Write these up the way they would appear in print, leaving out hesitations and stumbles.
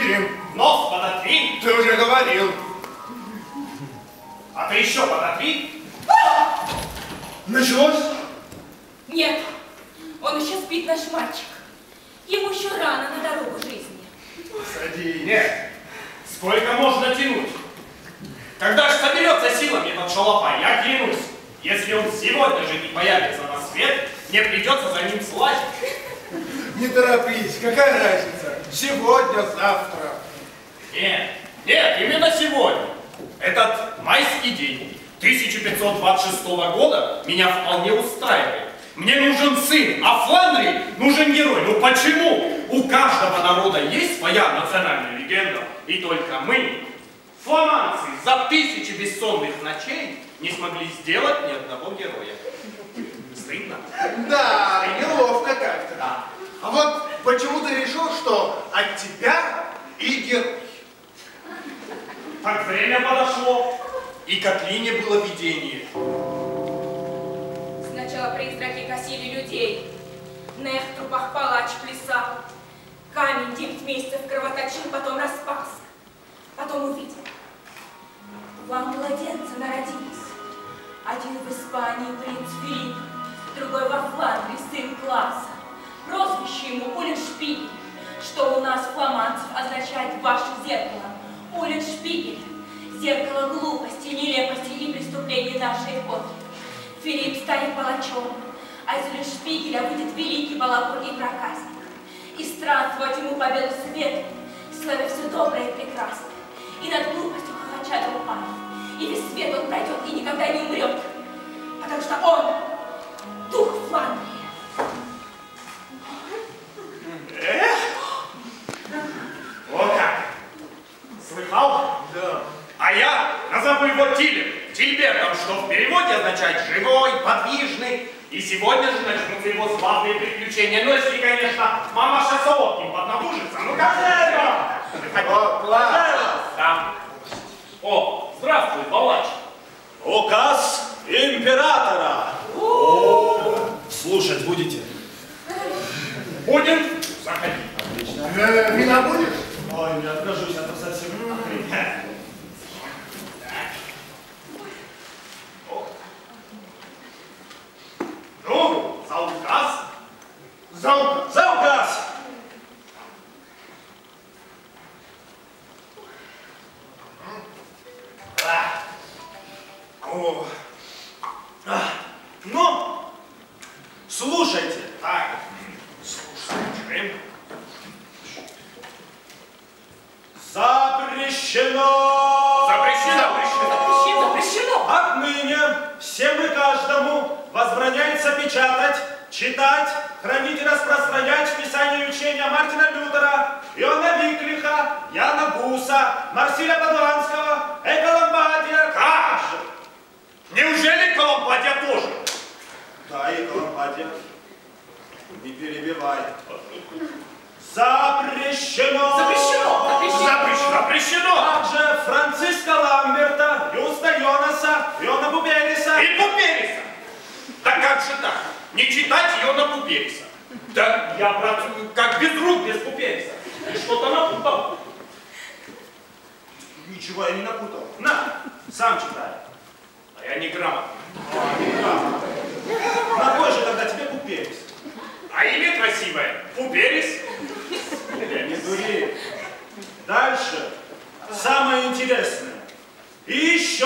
подышим. Нос подотри. Ты уже говорил. А ты еще подотри. Началось? Нет, он еще спит, наш мальчик. Ему еще рано на дорогу жизни. Садись. Нет. Сколько можно тянуть? Когда же соберется силами этот шалопай, я клянусь. Если он сегодня же не появится на свет, мне придется за ним слазить. Не торопись, какая разница? Сегодня, завтра. Нет, нет, именно сегодня. Этот майский день 1526 года меня вполне устраивает. Мне нужен сын, а Фландрии нужен герой. Ну почему? У каждого народа есть своя национальная легенда. И только мы, фламандцы, за 1000 бессонных ночей не смогли сделать ни одного героя. Стыдно? Да, неловко как-то. Да. А вот почему ты решил, что от тебя и герой? Так время подошло, и к Атлине было видение. Сначала призраки косили людей. Нех в трупах палач плясал. Камень 9 месяцев кровоточил, потом распался. Потом увидел. Вам младенцы народились. Один в Испании принц Филипп, другой во Фландрии сын Класса. Прозвище ему Уллиншпигель, что у нас, фламандцев, означает «ваше зеркало». Уллиншпигель – зеркало глупости, нелепости и преступлений нашей эпохи. Филипп станет палачом, а из Уллиншпигеля выйдет великий балагур и проказник. И странствовать ему по белу свету, славя все доброе и прекрасное. И над глупостью хохоча до упасть. И весь свет он пройдет и никогда не умрет, потому что он – дух Фландрии. Вот как! Слыхал? Да. А я назову его Тилем, Тильбертом, что в переводе означает «живой», «подвижный». И сегодня же начнутся его славные приключения. Ну, если, конечно, мамаша Солод не поднабужится. Ну, как это? О, класс. Да. О, здравствуй, палач. Указ императора. Слушать будете? Будем? Заходи. Отлично. Вина будешь? Ой, не откажусь, а то совсем Ну, за указ. За указ. За указ! О. Ну, слушайте. Так, слушаем. Запрещено! Запрещено. Запрещено! Отныне всем и каждому возбраняется печатать, читать, хранить и распространять в Писании учения Мартина Лютера, Иоанна Виклиха, Яна Буса, Марсиля Падуанского, Эколамбадия. Как же? Неужели Колумбадия тоже? Да, и Колумбадия. Не перебивай. Запрещено! Запрещено! Запрещено! Запрещено! Также Франциска Ламберта, Юста Йонаса, Иона Бубериса. И Пупериса. Да как же так? Не читать ее на Пупериса. Да я, брат, как без рук, без Пупериса. Ты что-то напутал. Ничего я не напутал. На, сам читай. А я неграмотный. На кой же тогда тебе Буберис? А имя красивое. Пуперис. Не дури. Дальше. Самое интересное. И еще.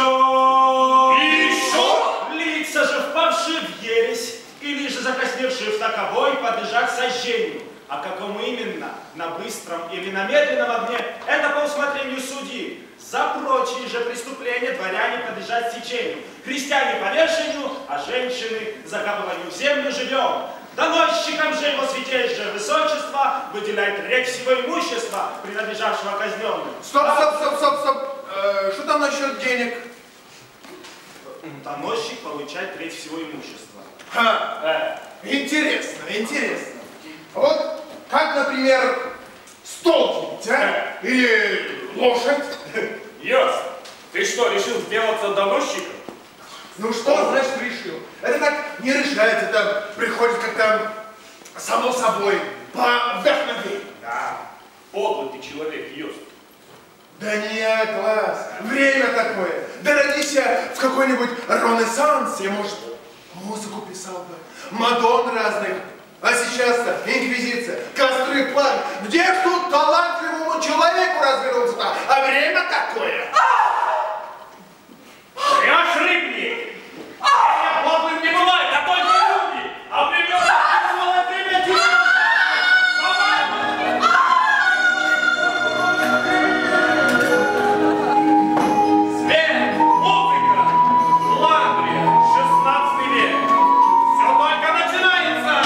Лица же, впавшие в ересь, или же закосневшие в таковой, подлежат сожжению. А какому именно, на быстром или на медленном огне, это по усмотрению судьи. За прочие же преступления дворяне подлежат сечению, крестьяне повешению, а женщины закапыванию в землю живем. Доносчикам же его святейшее высочество выделяет треть всего имущества, принадлежавшего казненным. Стоп. Что там насчет денег? Доносчик получает треть всего имущества. Интересно. Вот как, например, стол, а? Или лошадь? Йос, ты что, решил сделаться доносчиком? Ну что значит решил? Это так не решается, это приходит как-то само собой, по вдохновению. Да, подлый ты человек, Йос. Да нет, класс. Время такое. Да родись я в какой-нибудь ренессансе, может, музыку писал бы, Мадонн разных. А сейчас-то инквизиция, костры, пламя. Где ж тут талантливому человеку развернуться-то? А время такое. Пряж рыбник! Я подлым не бывает, а только люди! А примерно бывает время тихо! Свет! Музыка! Фландрия! 16 век! Все только начинается!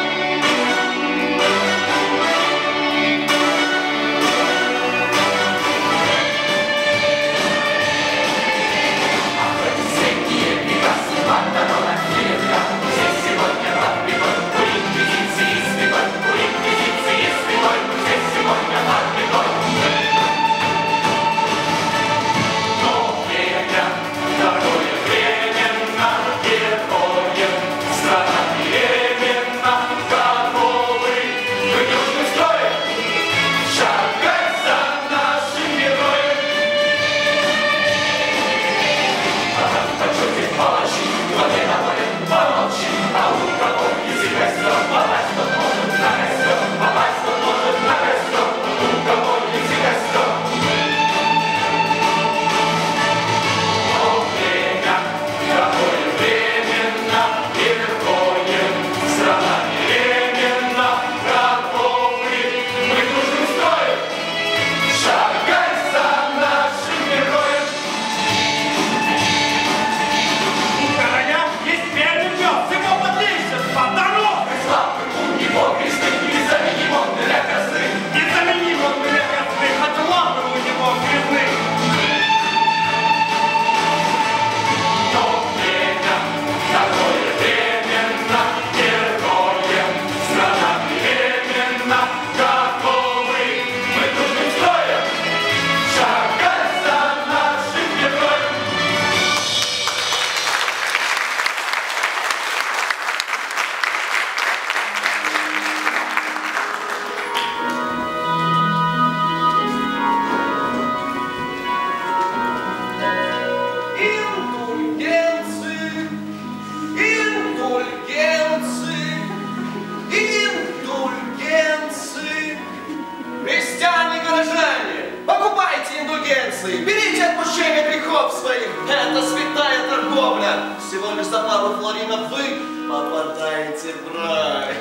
Берите отпущение грехов своих. Это святая торговля. Всего лишь за пару флоринов вы попадаете в рай.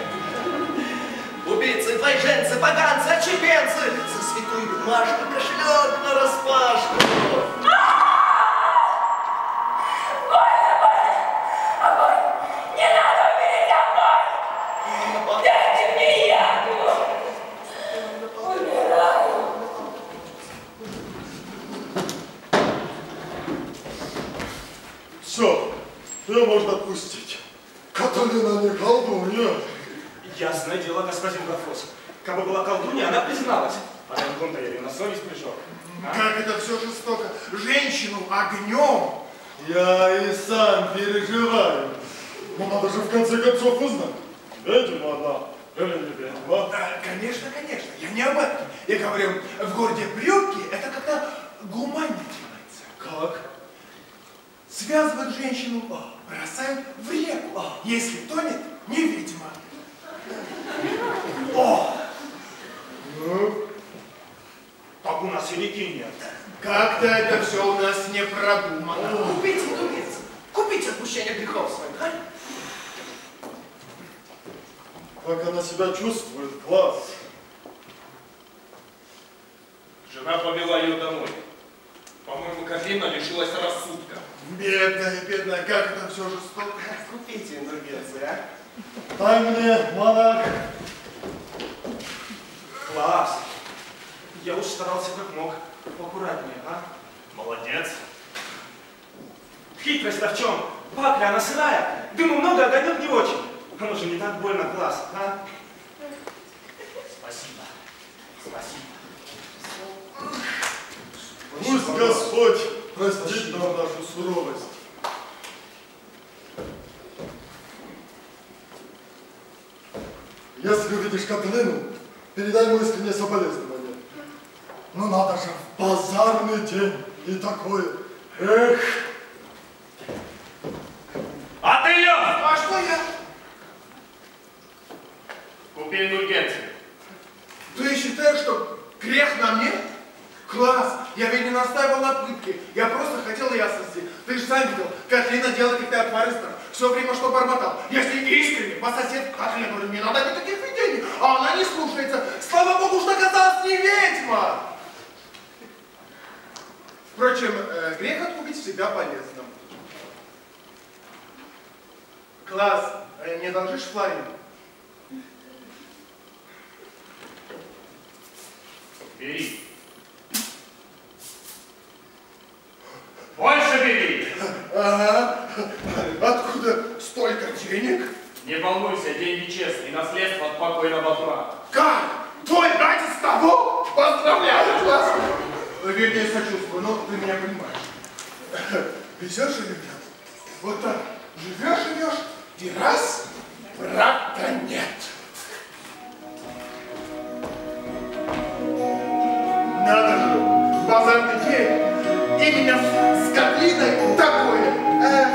Убийцы, двойженцы, поганцы, отщепенцы. За святую бумажку кошелек нараспашку. Все, ее можно отпустить. Каталина не колдунья. Ясное дело, господин Гафос. Как бы была колдунья, она призналась. А Донкон-то я ее на совесть пришел. А? Как это все жестоко. Женщину огнем. Я и сам переживаю. Но надо же в конце концов узнать, ведьма она или не ведьма. Да, конечно, конечно. Я не об этом. Я говорю, в городе Брюгге это как-то гуманно делается. Как? Связывают женщину, бросают в реку. Если тонет, не ведьма. О! Ну? Так у нас и реки нет. Как-то это все у нас не продумано. Купите, дубец. Купите отпущение грехов своих, а? Как она себя чувствует, класс. Жена повела ее домой. По-моему, Кафина лишилась рассудка. Бедная, бедная, как это все жестоко. Купите индульгенции, а? Дай мне, монах. Класс. Я уж старался как мог. Поаккуратнее, а? Молодец. Хитрость-то в чем? Пакля, она сырая. Дыма много, а огонек не очень. Оно же не так больно, класс, а? Спасибо. Спасибо. Пусть Господь простит нам нашу суровость. Если увидишь Катлину, передай ему искреннее соболезнование. Ну надо же, в базарный день и такое. Эх. А ты, Лёв, А что я? купи индульгенцию. Ты считаешь, что грех на мне? Класс! Я ведь не настаивал на пытке. Я просто хотел ясности. Ты же сам видел, Катлина делает как-то отваристо. Все время что бормотал. Я с ней искренне, по соседу Катлина, говорю, не надо никаких видений. А она не слушается. Слава богу, что оказалась не ведьма. Впрочем, грех откупить всегда полезно. Класс, не должишь флорин? Бери. Больше бери. Ага. Откуда столько денег? Не волнуйся, деньги честные, наследство от покойного брата. Как? Твой братец того? Поздравляю, класс! Вернее, сочувствую, но ты меня понимаешь. Везешь или нет? Вот так. Живешь, и раз, брата нет. Надо же, базарный день. Именно с Катлиной такое.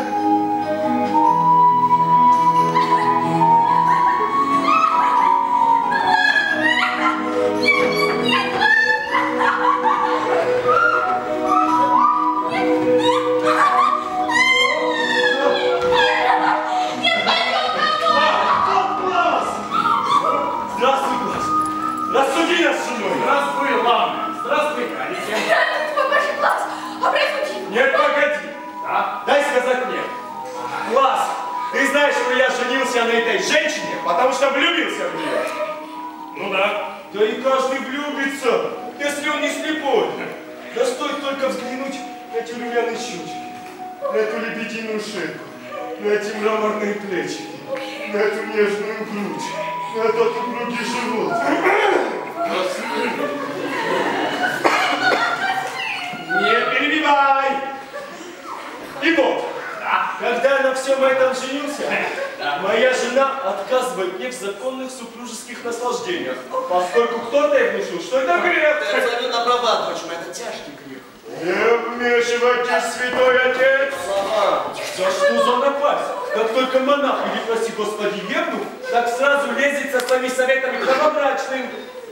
Здравствуй, класс. Рассуди нас с женой. Здравствуй, ладно. Здравствуй, Алексей. Твой божий класс! Образуйте! Нет, погоди. Да? Дай сказать мне. Класс, ты знаешь, что я женился на этой женщине, потому что влюбился в нее. Ну да. Да и каждый влюбится, если он не слепой. Да стоит только взглянуть на эти румяные щечки, на эту лебединую шейку, на эти мраморные плечи, на эту нежную грудь, на этот упругий живот. Не перебивай! И вот, когда я на всем этом женился, моя жена отказывает мне в законных супружеских наслаждениях, поскольку кто-то ей внушил, что это грех. Ты абсолютно права, дочь моя, это тяжкий грех. Не вмешивайтесь, святой отец! За что за напасть? Как только монах или, прости господи, евнух, так сразу лезет со своими советами к новобрачным.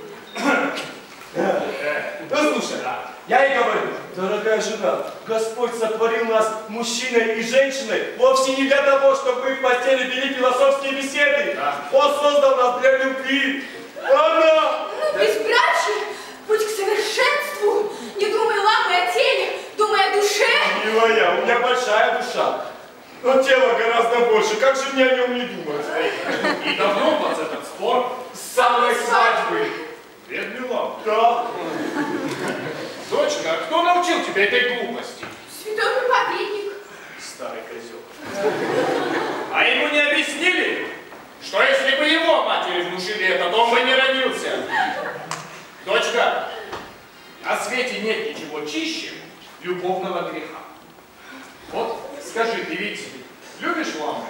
Ну слушай, я ей говорю, дорогая жена, Господь сотворил нас мужчиной и женщиной вовсе не для того, чтобы мы в постели вели философские беседы. Он создал нас для любви. Она... Ну, безбрачие, путь к совершенству. Не думай, ламы, о теле, думай о душе. Милая, у меня большая душа, но тело гораздо больше. Как же мне о нем не думать? И давно у вас этот спор? С самой свадьбы. Вернила. Да. Дочка, кто научил тебя этой глупости? Святой проповедник. Старый козел. А ему не объяснили, что если бы его матери внушили это, то он бы не родился? Дочка, на свете нет ничего чище любовного греха. Вот скажи, ты ведь любишь ламы?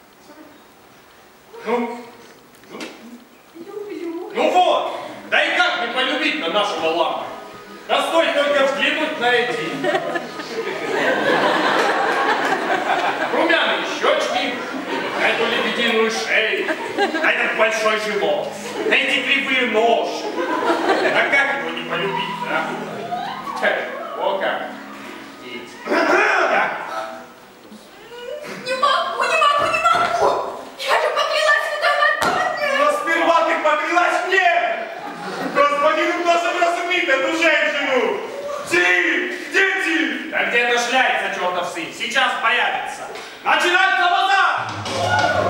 Ну вот, да и как не полюбить-то нашего ламы? Да стоит только взглянуть на эти румяные щечки, на эту лебединую шею, на этот большой живот, на эти кривые ножки. А как его не полюбить, да? О как. Не могу! Я же поклялась святой Мадонне! Но сперва ты поклялась мне! Господин должен разуметь эту женщину! Дети! Да где-то шляется чертов сын, сейчас появится. Начинается базар!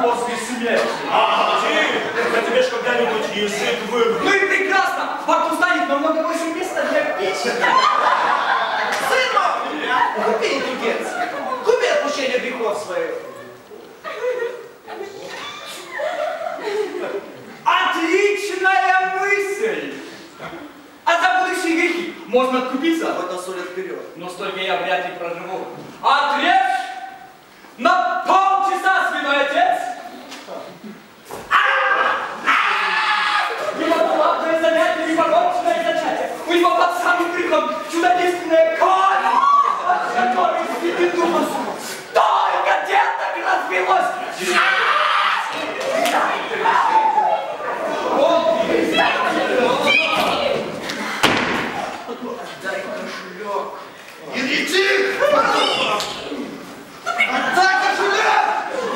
после смерти. Я тебе ж когда-нибудь язык вырву. Ну и прекрасно! В порту станет намного больше места для пищи. Сын мой, купи индульгенции. Купи отпущение грехов своих. Отличная мысль! А за будущие грехи можно откупиться? Вот насолят вперед. Но столько я вряд ли проживу. Отрежь на полчаса, святой отец! Неподвладное занятие, непорочное зачатие. У него под самым криком чудодейственная кровь, от которой святый дух. Столько деток разбилось! Дай кошелек. Еретик! Отдай кошелек!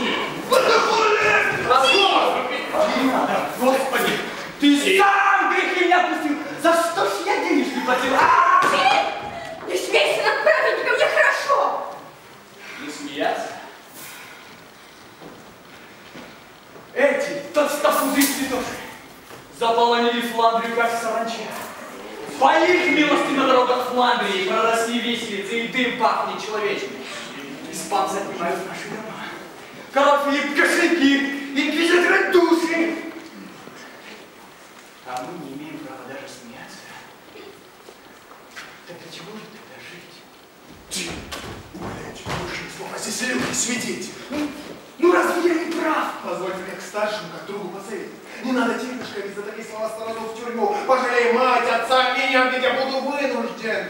Господи, ты сам грехи не отпустил! За что ж я денег не платил? Не смейся над праведником, мне хорошо! Не смеяться? Эти толстопузые цветочки заполонили Фландрию, как саранча. По их милости на дорогах Фландрии проросли виселицы, и дым пахнет человечным. Испанцы отнимают наши дома. Кровь, кошельки, инквизиторы души. А мы не имеем права даже смеяться. Так для чего же тогда жить? Умоляйте, души, словно здесь люди, свидетели. Ну разве я не прав? Позвольте мне к старшему, как другу посоветовать. Не надо, тетушка, ведь за такие слова сторону в тюрьму. Пожалей мать, отца, меня, ведь я буду вынужден.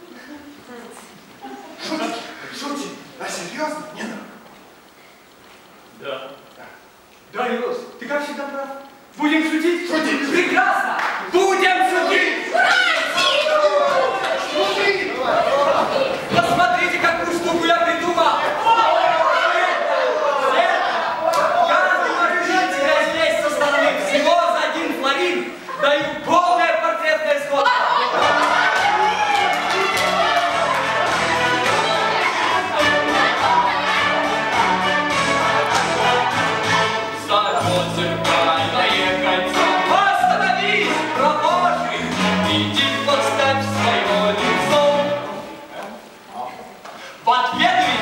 Шутить, шутить. А серьезно? Не надо. Да. Да, Илос, ты как всегда прав. Будем шутить? Шутить. Прекрасно! Будем шутить! Шутить! Посмотрите, какую штуку я придумал! Каждый может видеть тебя здесь со стороны. Всего за 1 флорин даю полное портретное сходство. Остановись, прохожий! Иди подставь свое лицо. Подведуй!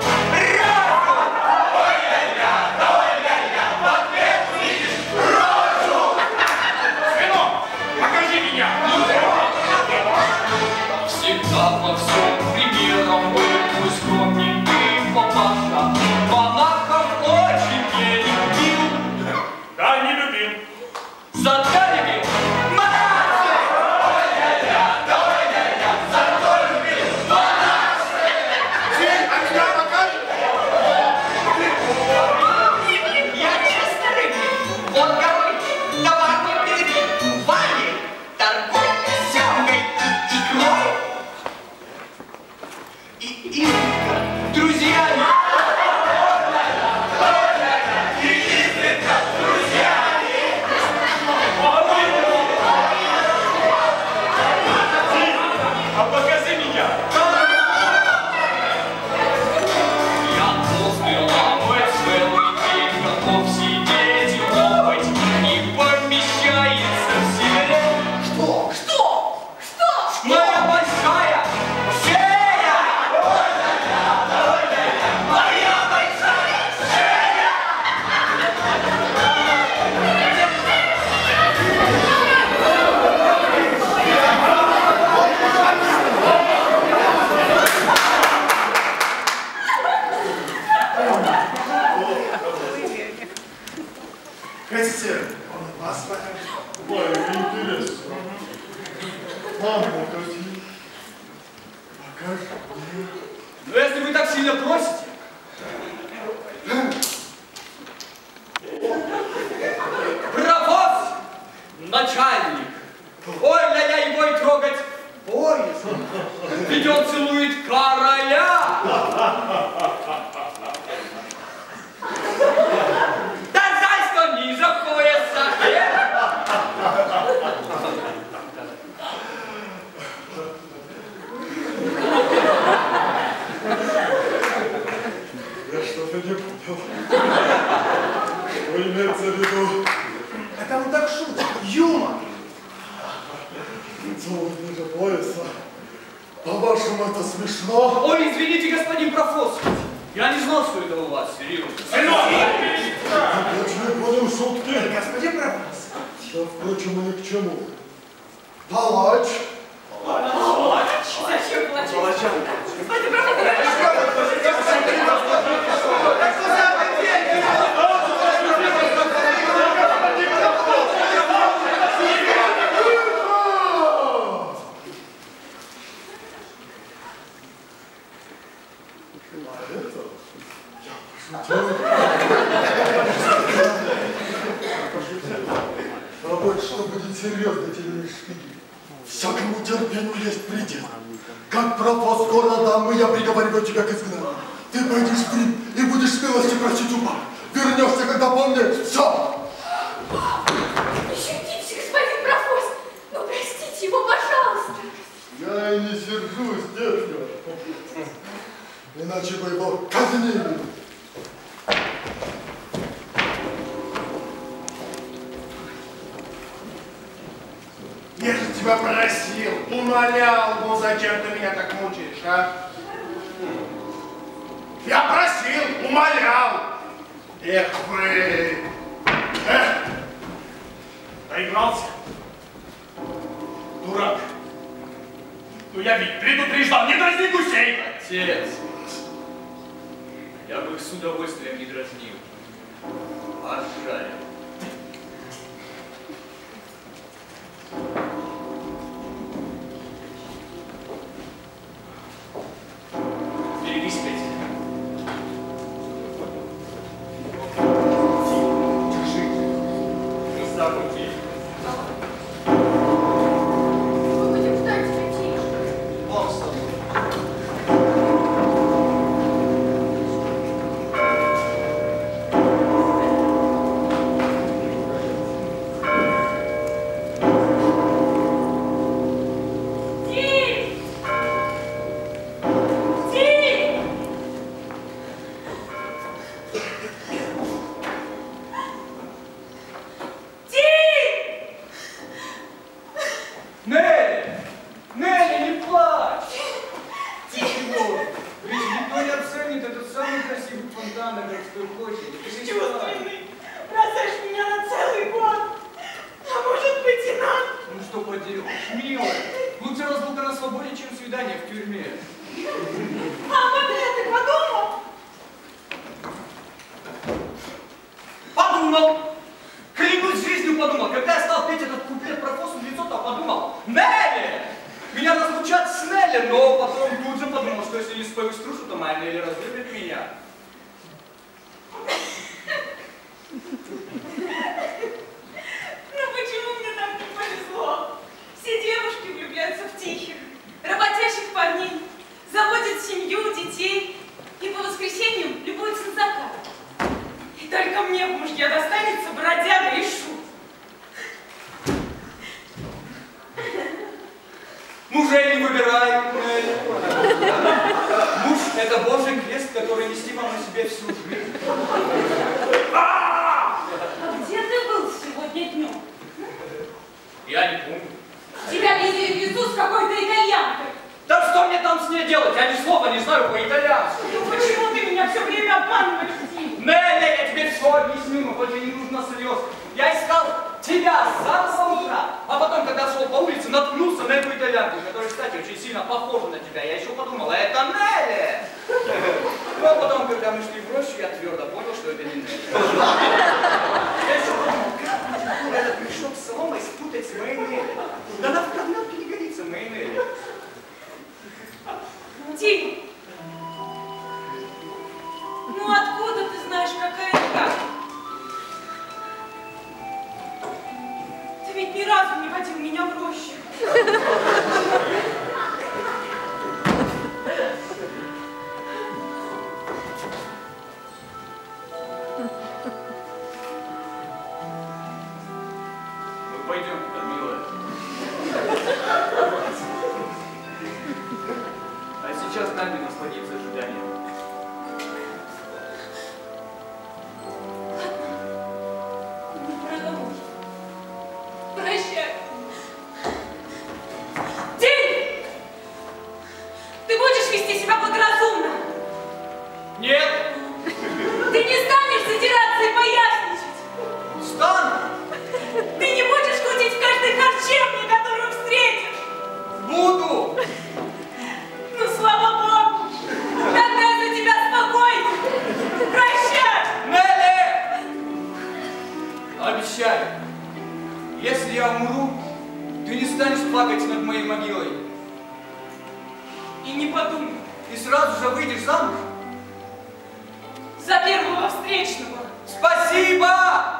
Сынок, покажи меня! Всегда во всем примером был мой скромненький папаша. Монахов очень не любил. Да, не любим. Зато любил монахов! А меня покажешь? Я честно рыбный, вот горой товарный перед вами торгует семгой и икрой. И изредка друзьями. А покажи меня! Я толстый ломать целый день готов сидеть и лопать, не помещается в селе. Что? Что? Что? Моя большая шея! Моя большая шея! Хотите, он и вас покажет? Ой, интересно. Мама, покажи. Покажи. Но если вы так сильно просите. Провоз, начальник. Ой-ля-ля, его и трогать боязно. Ведь он целует короля. Да жаль, что ниже пояса. Я что-то не понял. имеется в виду? Это он так шутит. Юмор. Целый ниже пояса. По-вашему, это смешно? Ой, извините, господин профоссор. Я не знал, что это у вас, серьезно. Я не понял шутки. Господин профессор. Да, впрочем, и ни к чему. Палач. Зачем плачешь? Господин профессор, А вот что будет серьезно, телешпиль. Всякому терпению есть предел. Как пропал скоро дамы, я приговариваю тебя к изгнанию. Ты пойдешь в Рим и будешь милости просить у папы. Вернешься, когда помнишь, все. Пощадите, господин профоссор. Ну, простите его, пожалуйста. Я и не сержусь, дядя. Иначе бы его казнили. Я же тебя просил, умолял, ну зачем ты меня так мучаешь, а? Я просил, умолял. Эх вы. Эх. Доигрался. Дурак. Ну я ведь предупреждал, не дразни гусей. Отец, я бы их с удовольствием не дразнил. А жаль. Берегись, Петя. Держи. Не забудь. Мы будем ждать тебя тише. Бог с тобой. Нелли! Нелли, не плачь! Ты чего? Ведь никто не оценит этот самый красивый фонтан на городской площади. Ты не Чувственный. Бросаешь меня на целый год. А может быть и на... Ну что поделаешь, милая. Лучше разлука на свободе, чем свидание в тюрьме. А об этом ты подумал? Подумал! Клянусь жизнью подумал. Когда я стал петь этот куплет про Фосу в лицо, то подумал: Нелли! Меня разлучат с Нелли, но потом тут же подумал, что если не спою струшу, то моя Нелли разлюбит меня. Ну почему мне так не повезло? Все девушки влюбляются в тихих, работящих парней, заводят семью, детей и по воскресеньям любуются на закат. И только мне в мужья достанется бродяга и шут. Мужей не выбирай, Нелли. Муж — это Божий крест, который нести вам на себе всю жизнь. Где ты был сегодня днем? Я не помню. Тебя везли в везу с какой-то итальянкой. Да что мне там с ней делать? Я ни слова не знаю по-итальянски. Ну почему ты меня все время обманываешь, Дим? Нелли, я тебе все объясню, но только не нужно слез. Я искал тебя с самого утра, а потом, когда шел по улице, наткнулся на эту итальянку, которая, кстати, очень сильно похожа на тебя. Я еще подумал, это Нелли! Ну, а потом, когда мы шли в рощу, я твердо понял, что это не Нелли. Я еще подумал, как будет этот мешок с соломой спутать с моей Нелли? Да она в кармелке не годится, моей Нелли. Дим, ну откуда ты знаешь, какая я? Ты ведь ни разу не водил меня в рощу. Ну, пойдем туда, милая. А сейчас дай мне насладиться ожиданием. Обещаю, если я умру, ты не станешь плакать над моей могилой. И не подумай. Ты сразу же выйдешь замуж. За первого встречного. Спасибо!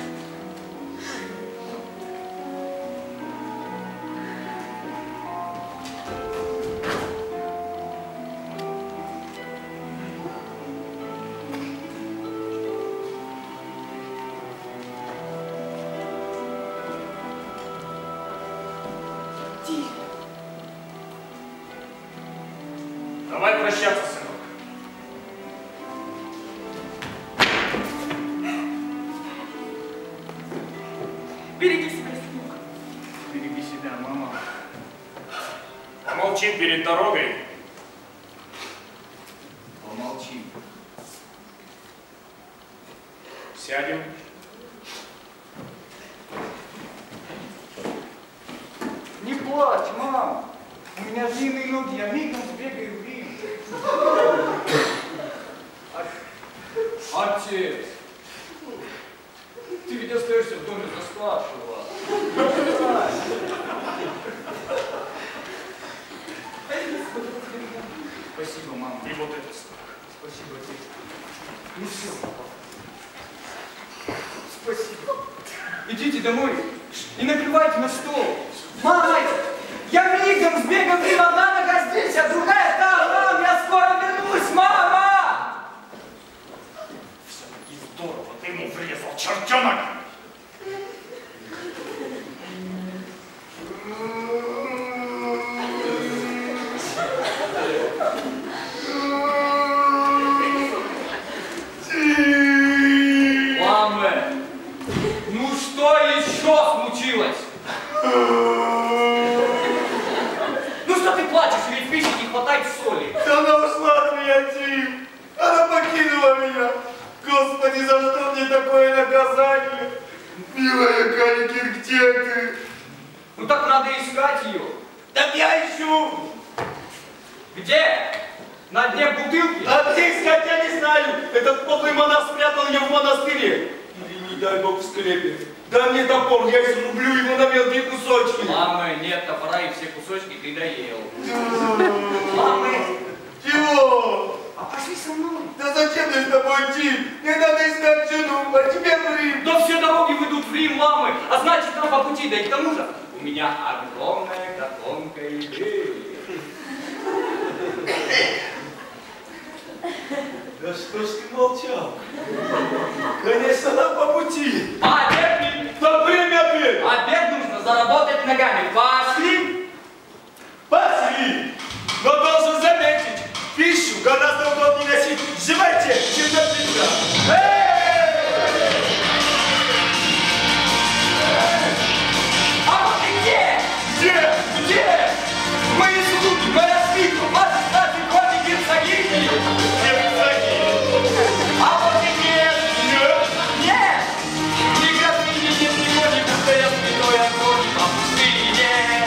Давай прощаться, сынок. Береги себя, сынок. Береги себя, мама. Помолчим перед дорогой. Помолчи. Сядем. Не плачь, мам. У меня длинные ноги, я мигом сбегаю в Рим. Отец, ты ведь остаешься в доме за старшего. Спасибо, мама. И вот это. Спасибо, отец. Ну все, папа. Спасибо. Идите домой и накрывайте на стол. Мама, я мигом сбегаю в Рим, одна нога здесь, а другая там. Мам, я скоро вернусь, мама! Все-таки здорово, ты ему врезал, чертенок! Мама, ну что еще случилось? Ну что ты плачешь, или в пище не хватает соли? Она ушла от меня, Тим. Она покинула меня. Господи, за что мне такое наказание? Милая Каликин, где ты? Ну так надо искать ее. Так я ищу. Где? На дне бутылки? А где искать, я не знаю. Этот подлый монах спрятал ее в монастыре. Или, не дай бог, в склепе. Дай мне топор, я изрублю его на мелкие кусочки. Мамы, нет топора, и все кусочки ты доел. Мамы! Чего? А пошли со мной. Да зачем мне с тобой идти? Мне надо искать жену, а тебе в Рим. Но все дороги ведут в Рим, мамы, а значит нам по пути, да и к тому же у меня огромная котомка идеи. Да что ж ты молчал? Конечно, нам по пути. А обед? Да время обед. Обед нужно заработать ногами. Пошли! Пошли. Но должен заметить, пищу гораздо удобнее носить в животе, чем на плечах. А вот и где? Где? Где? Мои слуги, моя свитка, ваши старшие коты герцогини. А вот и нет. Нет! Ни графини, ни никого не постоят святой огонь, а пустыне.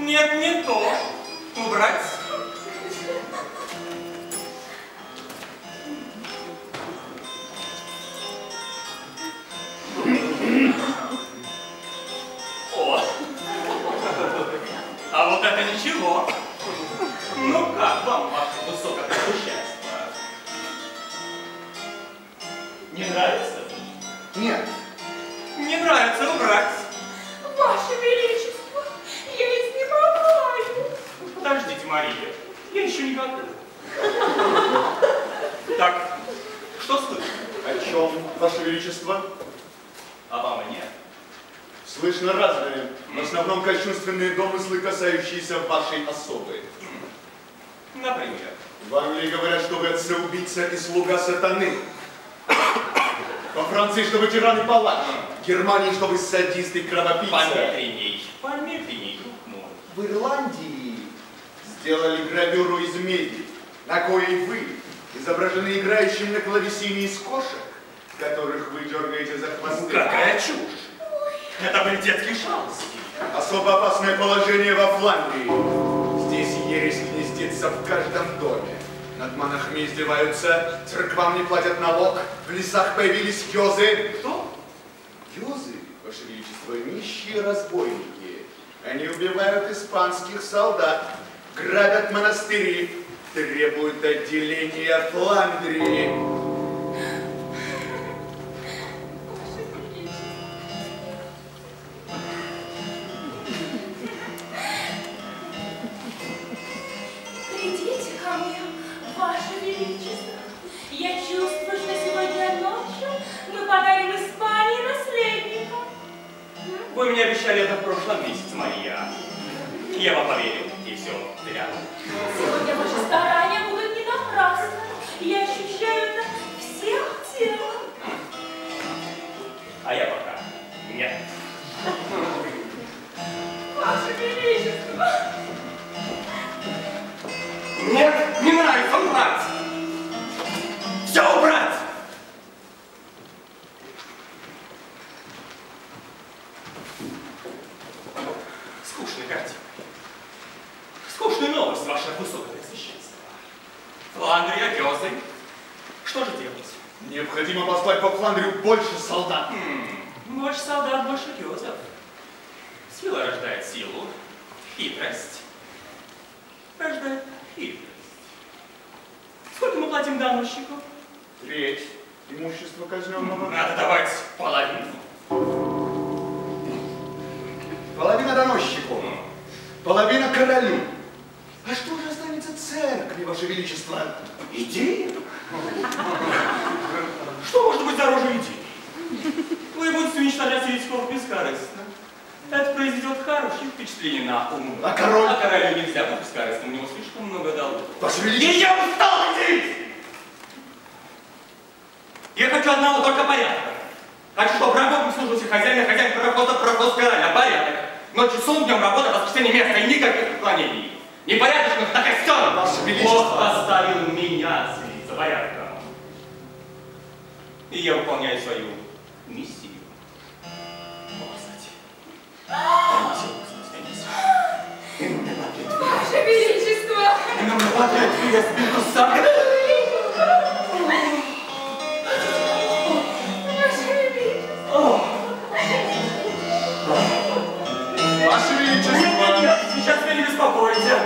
Нет, не то. Убрать. О! А вот это ничего. Ну как вам ваше высокопревосходительство? Не нравится? Нет. Не нравится, убрать. Ваше Величество, я изнемогаю. Подождите, Мария, я еще не готов. Так, что слышно? О чем, Ваше Величество? Обамы нет. Слышно разное. В основном кощунственные домыслы, касающиеся вашей особы. Например? В Англии говорят, что вы отца-убийца и слуга сатаны. Во Франции, что вы тиран и палач. В Германии, что вы садист и кровопийца. Помедленней, друг мой. В Ирландии сделали гравюру из меди, на коей вы изображены играющим на клавесине из кошек, которых вы дергаете за хвосты. Какая чушь! Это были детские шалости. Особо опасное положение во Фландрии. Здесь ересь гнездится в каждом доме. Над монахами издеваются, церквам не платят налог, в лесах появились гёзы. Кто? Гёзы, Ваше Величество, нищие разбойники. Они убивают испанских солдат, грабят монастыри, требуют отделения Фландрии. Придите ко мне, Ваше Величество. Я чувствую, что сегодня ночью мы подарим Испании наследника. Вы мне обещали это в прошлом месяце, Мария. Я вам поверил, и все зря. Сегодня ваши старания будут не напрасны. Я ощущаю это всем телом. А я пока нет. Ваше Величество. Нет, не нравится, убрать! Все убрать! Скучная картина. Скучная новость, ваше высокопресвященство. Фландрия, гёзы. Что же делать? Необходимо послать по Фландрию больше солдат. Больше солдат, больше гёзов. Сила рождает силу, хитрость рождает хитрость. Сколько мы платим доносчику? Треть имущества казненного. Надо давать половину. Половина доносчику, половина королю. А что же останется церкви, Ваше Величество? Идея? Что может быть дороже идеи? Вы будете уничтожать еретиков бескорыстно. Это произведет хорошее впечатление на ум. А король? А королю нельзя быть бескорыстным, у него слишком много долгов. Ваше И Величество! я устал видеть! Я хочу одного только порядка. Хочу, чтобы работник служился хозяин, а хозяин пароход короля. Порядок. Ночью сон, днем работа, воскресенье место и никаких отклонений. Непорядочных на костер. Ваше Величество! Бог поставил меня следить за порядком. И я выполняю свою миссию. О, кстати. Ваше Величество. Ваше Величество. Ваше Величество! Нет, сейчас меня не беспокойте.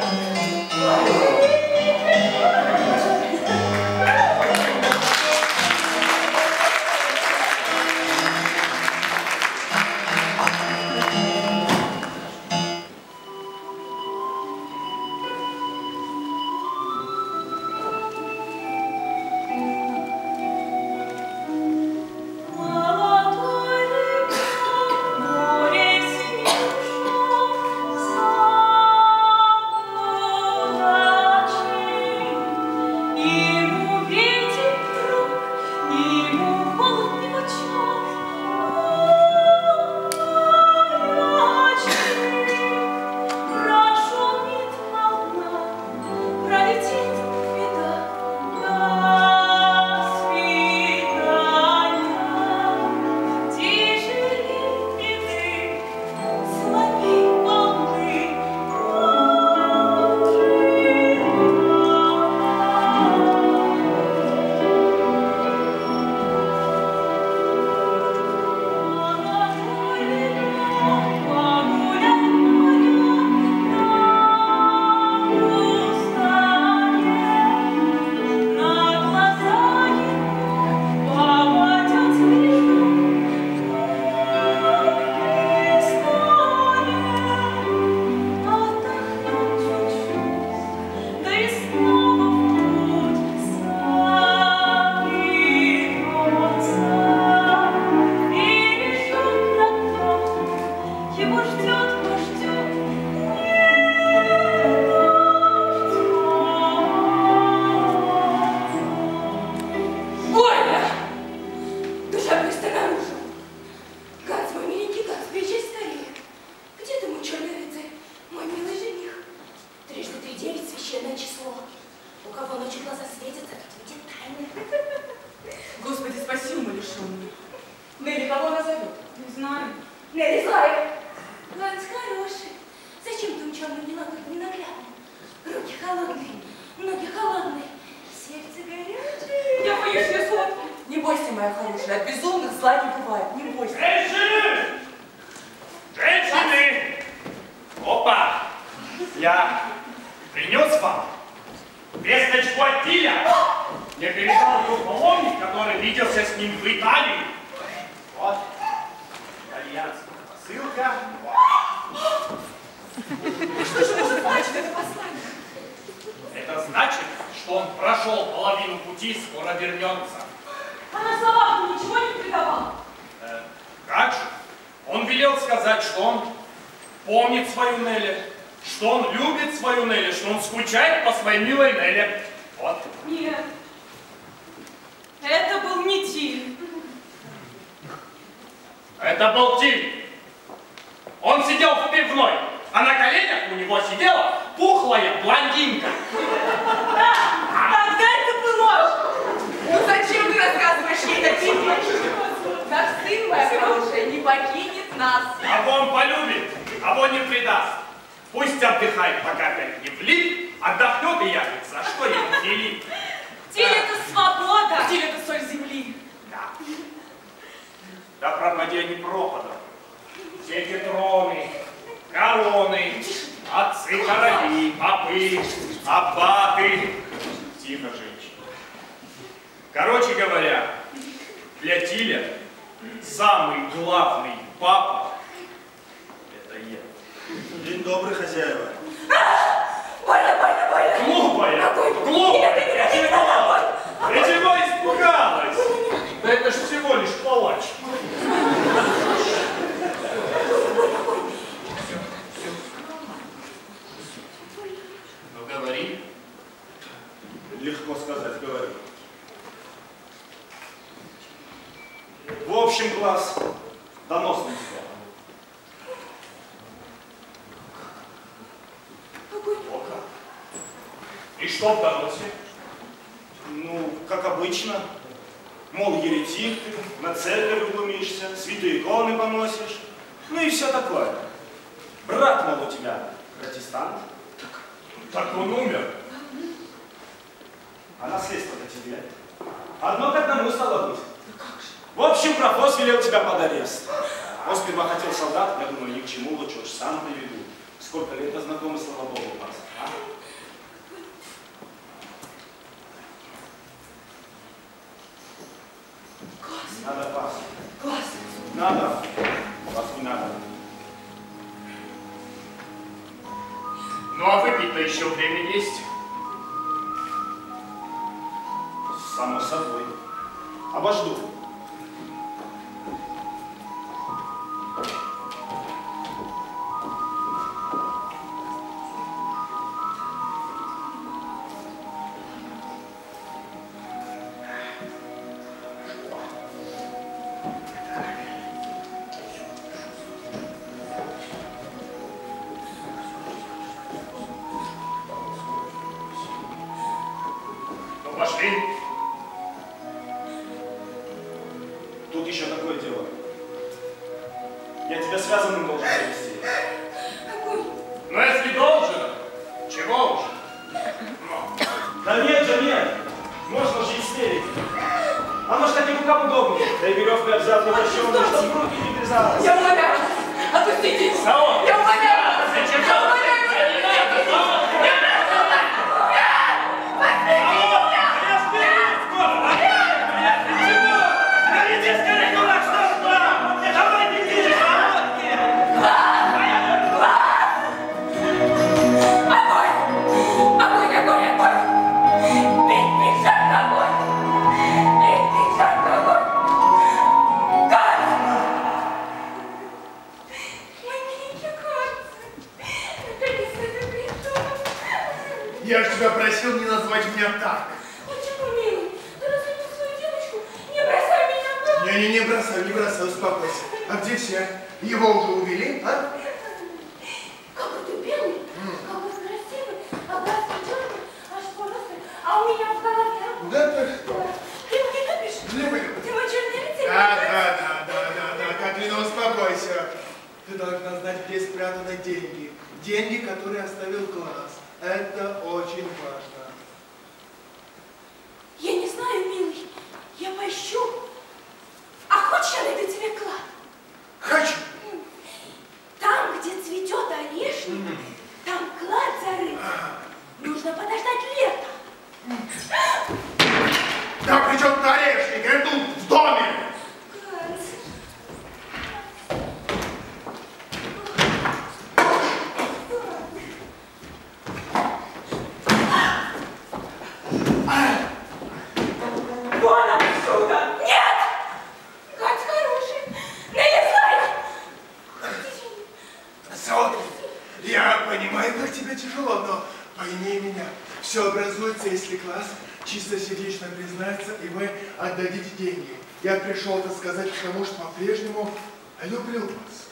знаю. Нарезай. Ганс хороший. Зачем ты учел ненаглядно? Руки холодные, ноги холодные, сердце горячее. Я боюсь, я сладкий. Не бойся, моя хорошая, от безумных зла не бывает, не бойся. Женщины! Женщины! Опа! Я принес вам весточку от Тиля. Мне передал ее паломник, который виделся с ним в Италии. Вот, итальянская посылка. Что же может значить это послание? Это значит, что он прошел половину пути и скоро вернется. А на словах он ничего не передавал? Как же? Он велел сказать, что он помнит свою Нелли, что он любит свою Нелли, что он скучает по своей милой Нелли. Вот. Нет. Это был не Тиль. Это был Тиль. Он сидел в пивной, а на коленях у него сидела пухлая блондинка. Да, тогда это был ложь. Ну зачем ты рассказываешь ей такие вещи? Наш сын, моя хорошая, не покинет нас. Кого он полюбит, кого не предаст. Пусть отдыхает, пока опять не влип, отдохнет и явится. А что ему делить? Тиль это свобода. Тиль это соль земли. Да. Да пропади они пропадом. Все эти троны, короны, отцы короли, попы, аббаты. Тихо, женщина. Короче говоря, для Тиля самый главный папа — это я. День добрый, хозяева. Больно, больно, больно. Глупая! Глупая! Я чего испугалась? Да это ж всего лишь палач. Ну говори. Легко сказать, говорю. В общем, класс, донос на тебя. Плохо. И что в доносе? Ну, как обычно. Мол, еретик ты, на церковь глумишься, святые иконы поносишь. Ну и все такое. Брат, мол, у тебя протестант. Так он умер. А наследство-то тебе одно к одному стало быть. В общем, профос велел тебя под арест. Он сперва хотел солдат, я думаю, ни к чему, лучше уж сам приведу. Сколько лет знакомы, слава Богу, у вас, а? Надо пас. Класс. Надо. Вас не надо. Ну а выпить-то еще время есть. Само собой. Обожду. Ну пошли. Тут еще такое дело. Я тебя связанным должен привести. Ну если должен, чего уж. Ну. Да нет же, нет. Можно же истерить. Оно ж таким рукам удобнее. Да и веревку я взял превращенную, чтобы руки не врезалось. Я умоляю, отпустите. Сао! Я умоляю. Зачем? Я умоляю. Я ж тебя просил не назвать меня так. Почему, милый? Ты разве свою девочку? Не бросай меня, Не бросай, не бросай, успокойся. А где все? Его уже увели, а? какой ты белый, какой красивый, а глазки черные, аж просто, а у меня в голове. Да ты что? Ты его не любишь? Люблю. Ты мой черный рыцарь? Да, Катрина, успокойся. ты должна знать, где спрятаны деньги. Деньги, которые оставил класс. Это очень важно. Я не знаю, милый. Я поищу. А хочешь, я найду тебе клад? Хочу. Там, где цветет орешник, там клад зарыт. Нужно подождать лета. Да при чем тут орешник? Я тут в доме. Вон отсюда! Нет! Гад хороший! Налезай! Смотри, я понимаю, как тебе тяжело, но пойми меня. Все образуется, если класс чистосердечно признается, и вы отдадите деньги. Я пришел это сказать, потому что по-прежнему люблю вас.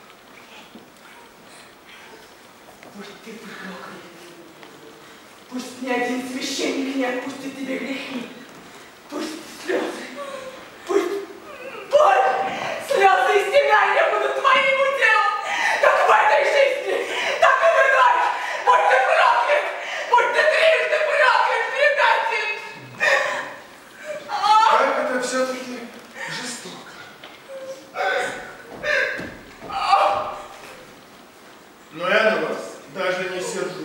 Пусть ты проклят. Пусть ни один священник не отпустит тебе грехи. Пусть слезы, пусть боль, слезы и стенания будут твоим уделом, как в этой жизни, так и в иной. Будь ты проклят, будь ты трижды проклят, предатель. Как это все-таки жестоко. Но я на вас даже не сержусь.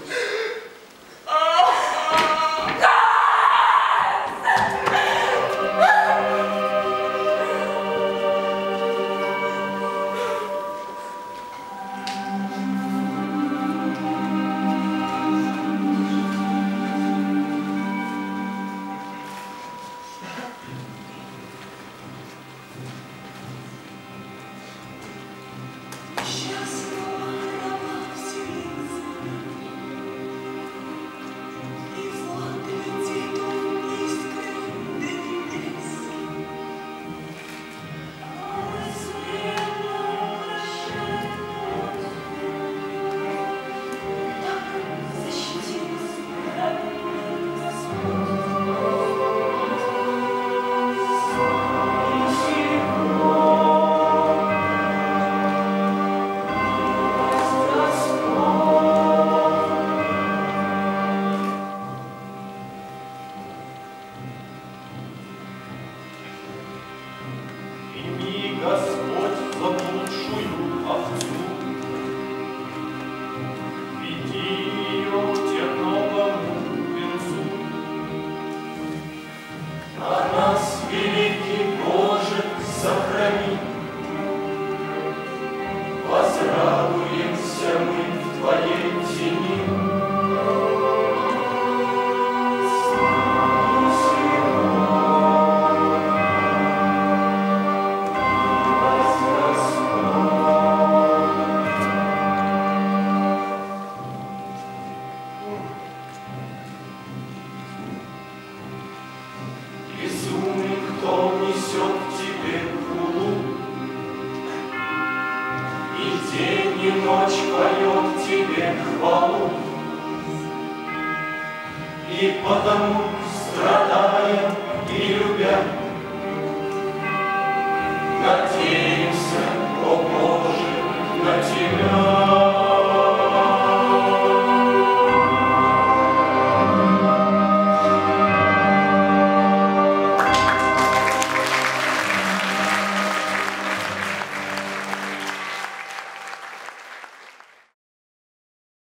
Страдая и любя, надеясь.